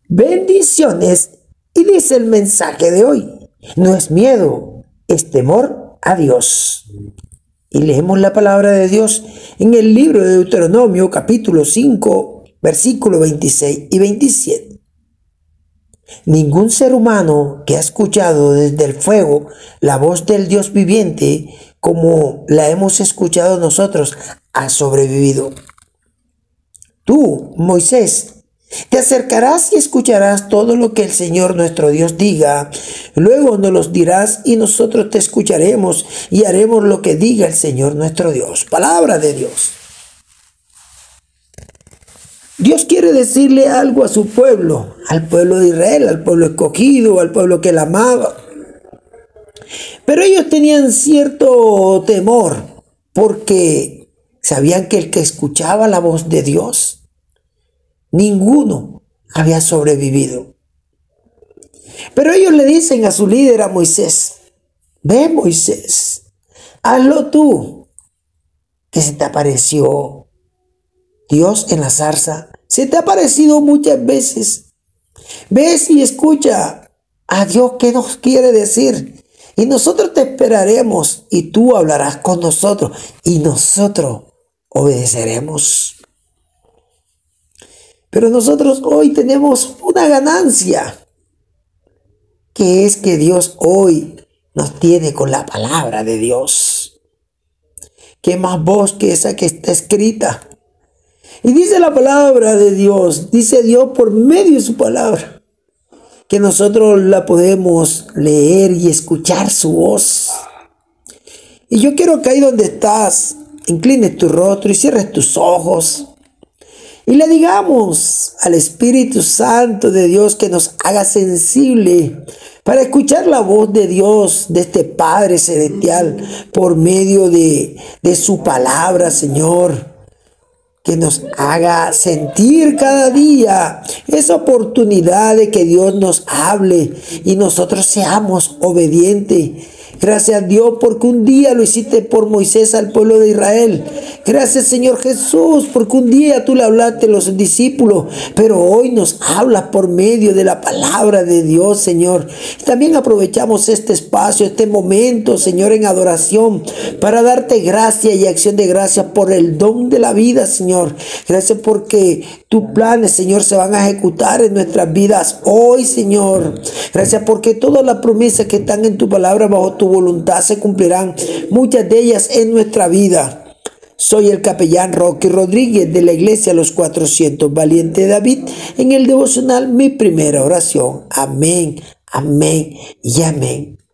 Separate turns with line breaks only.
Bendiciones. Y dice el mensaje de hoy: no es miedo, es temor a Dios. Y leemos la palabra de Dios en el libro de Deuteronomio, capítulo 5, versículos 26 y 27. Ningún ser humano que ha escuchado desde el fuego la voz del Dios viviente, como la hemos escuchado nosotros, ha sobrevivido. Tú, Moisés, te acercarás y escucharás todo lo que el Señor nuestro Dios diga. Luego nos los dirás y nosotros te escucharemos y haremos lo que diga el Señor nuestro Dios. Palabra de Dios. Dios quiere decirle algo a su pueblo, al pueblo de Israel, al pueblo escogido, al pueblo que él amaba. Pero ellos tenían cierto temor porque sabían que el que escuchaba la voz de Dios, ninguno había sobrevivido. Pero ellos le dicen a su líder, a Moisés: ve, Moisés, hazlo tú, que se te apareció Dios en la zarza. Se te ha aparecido muchas veces. Ves y escucha a Dios qué nos quiere decir. Y nosotros te esperaremos y tú hablarás con nosotros y nosotros obedeceremos. Pero nosotros hoy tenemos una ganancia, que es que Dios hoy nos tiene con la palabra de Dios. ¿Qué más voz que esa que está escrita? Y dice la palabra de Dios, dice Dios por medio de su palabra, que nosotros la podemos leer y escuchar su voz. Y yo quiero que ahí donde estás, inclines tu rostro y cierres tus ojos. Y le digamos al Espíritu Santo de Dios que nos haga sensible para escuchar la voz de Dios, de este Padre Celestial, por medio de su palabra, Señor. Que nos haga sentir cada día esa oportunidad de que Dios nos hable y nosotros seamos obedientes. Gracias a Dios porque un día lo hiciste por Moisés al pueblo de Israel. Gracias, Señor Jesús, porque un día tú le hablaste a los discípulos, pero hoy nos hablas por medio de la palabra de Dios, Señor. También aprovechamos este espacio, este momento, Señor, en adoración, para darte gracias y acción de gracias por el don de la vida, Señor. Gracias porque tus planes, Señor, se van a ejecutar en nuestras vidas hoy, Señor. Gracias porque todas las promesas que están en tu palabra bajo tu voluntad se cumplirán, muchas de ellas en nuestra vida. Soy el capellán Rocky Rodríguez de la iglesia Los 400 Valiente David, en el devocional Mi Primera Oración. Amén, amén y amén.